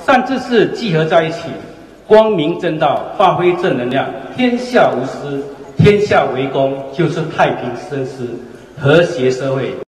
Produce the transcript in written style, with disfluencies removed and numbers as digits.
善知识集合在一起，光明正道，发挥正能量，天下无私，天下为公，就是太平盛世，和谐社会。